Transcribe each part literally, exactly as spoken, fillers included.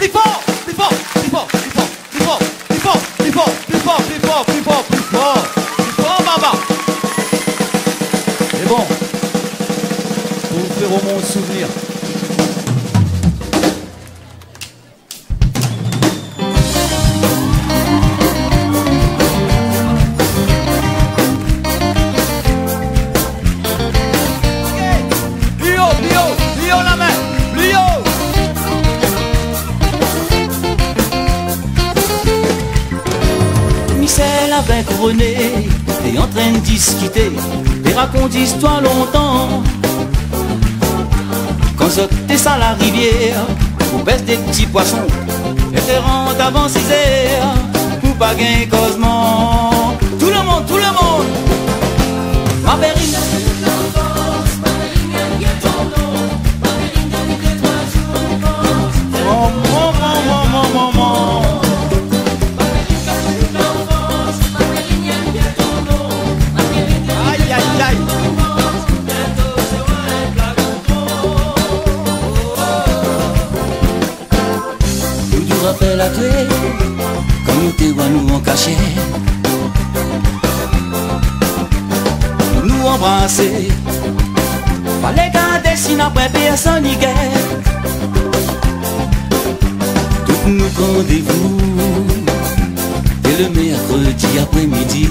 plus fort, plus fort, plus fort, plus fort, plus fort, plus fort, plus fort, plus fort, plus fort, plus fort, plus fort, plus fort, Baba. C'est bon. Pour vous faire au monde souvenir. Avait couronné et en train de discuter et raconte histoire longtemps. Quand sortait ça la rivière pour pêcher des petits poissons et te rentre avant six heures pour pas gagner causement. Tout le monde, tout le monde, ma périne. Mon, mon, mon, mon, mon, mon. Rappelle à toi, quand nous te voyons nous en cachet, nous embrasser, fallait garder si n'a pas personne n'y guère. Tout nous rendez-vous, et le mercredi après-midi,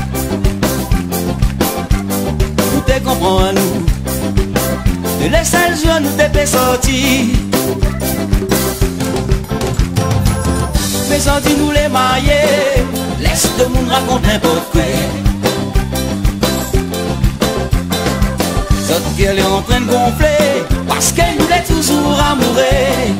nous te comprenons à nous, et les seuls jours nous te fait sortir. Mais on dit nous les mailler, laisse le monde raconter n'importe quoi. Cette gueule est en train de gonfler, parce qu'elle nous est toujours amoureux.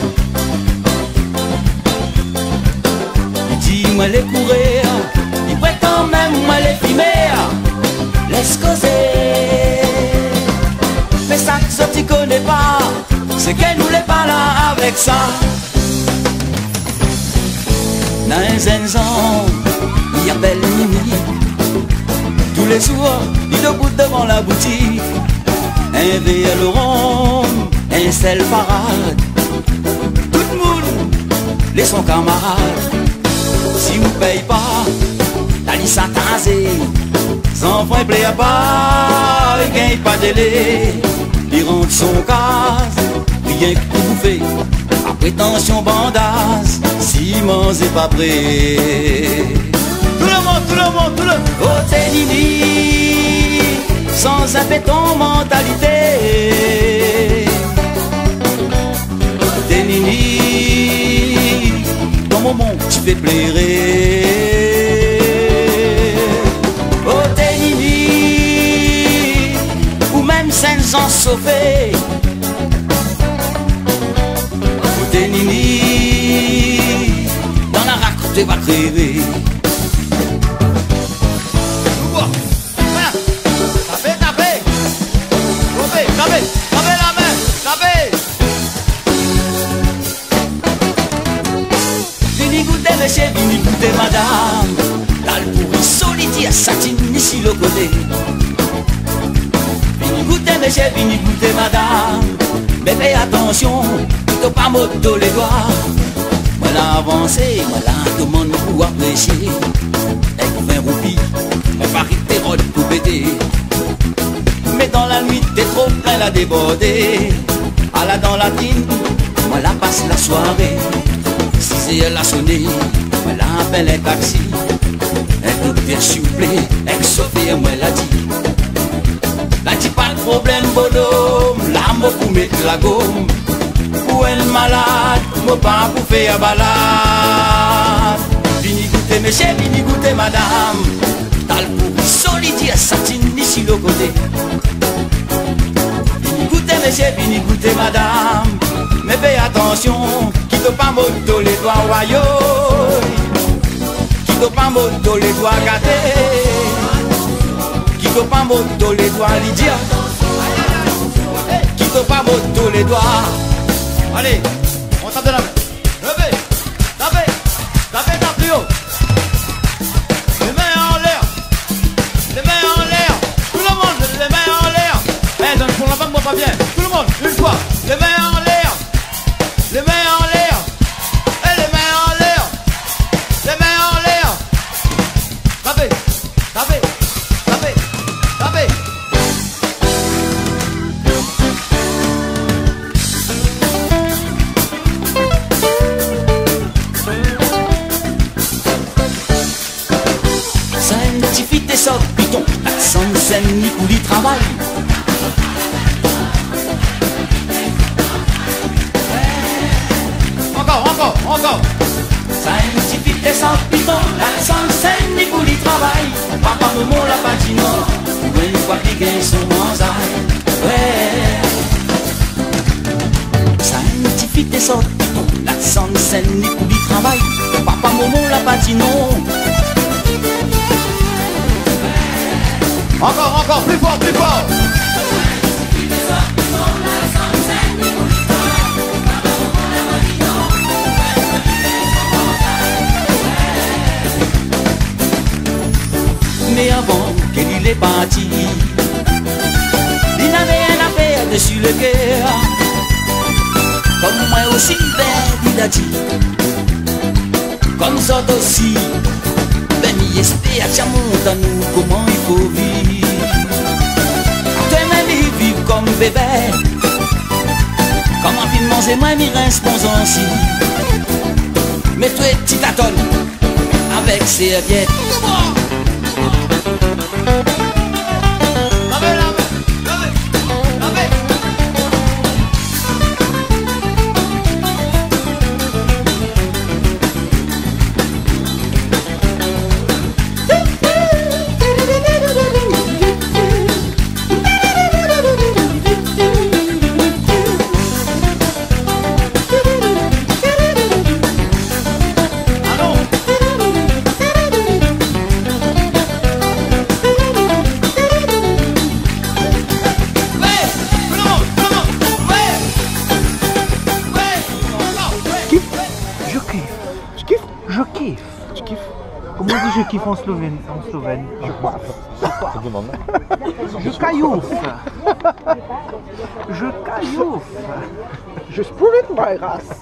Dis-moi les courir, il prétend même moi les filmer. Laisse causer. Mais ça que tu connais pas, c'est qu'elle nous l'est pas là avec ça. Dans un zenzan, il appelle Mimi. Tous les soirs, il debout devant la boutique. Un verre le rond, un sel parade. Tout le monde, les son camarades. Si vous ne payez pas, la liste a tasé. Sans frère plaît à pas, il gagne pas de délai. Il rentre son casse, rien que pour bouffer. À prétention bandasse, Simon c'est pas prêt. Tout le monde, tout le monde, tout le monde. Oh t'es Nini, sans un béton mentalité. T'es Nini, dans mon monde tu fais plairer. Oh t'es Nini, ou même cinq ans sauvés. T'es Nini, dans la raconte tu vas crever. Tapez, tapez, tapez, tapez, tapez la main, tapez. Vini goûter monsieur, vini goûter madame. L'alpouri solidaire satine ici le côté. Vini goûter monsieur, vini goûter madame. Mais fais attention, tu pas moto les doigts. Moi l'a avancé, moi la demande pour apprécier. Avec vingt roupies, moi parie tes rôles pour péter. Mais dans la nuit t'es trop plein à déborder. À la dans la tine, moi la passe la soirée. Si elle a sonné, moi la appelle un taxi. Un coup de s'il vous plaît, ex-Sophie moi l'a dit. La dit pas de problème bonhomme, la mot pour mettre la gomme. Pour elle malade, mon pas pour faire balade. Vini goûter monsieur, vini goûter madame. T'as le pourri solidaire, satine ici le côté. Vini goûter monsieur, vini goûter madame. Mais fais attention, qui te pas moto les doigts royaux. Qui te pas moto les doigts gâtés. Qui te pas moto les doigts Lydia. Qui te pas moto les doigts. Allez, on tape de la main. Levez, tapez, tapez, tapez plus haut. Les mains en l'air. Les mains en l'air. Tout le monde, les mains en l'air. Eh, pour la femme, moi pas bien. Tout le monde, une fois. Les mains en l'air. Les mains en l'air. pour le travail. Encore, encore, encore. Scientifique et sans piton, la sans-scène pour le travail. Papa, maman, la patino, ouais, une fois qu'il gagne son manzaille. Ouais. Scientifique et sans piton, la sans-scène pour le travail. Papa, maman, la patino. Encore, encore, plus fort, plus fort. Mais avant qu'il est parti, il n'avait rien à faire dessus le cœur. Comme moi aussi, ben, il a dit. Comme ça aussi, ben, il espère, tiens, montre à nous comment il faut vivre. Toi-même, il vit comme bébé. Comment il mange, moi, il reste bon aussi. Mais toi, tu t'attends avec serviette. Je kiffe. Tu kiffes? Comment on dit je kiffe en slovène? En slovène. Je kiffe. Je caillouffe. Je caillouffe. Je spirit my race.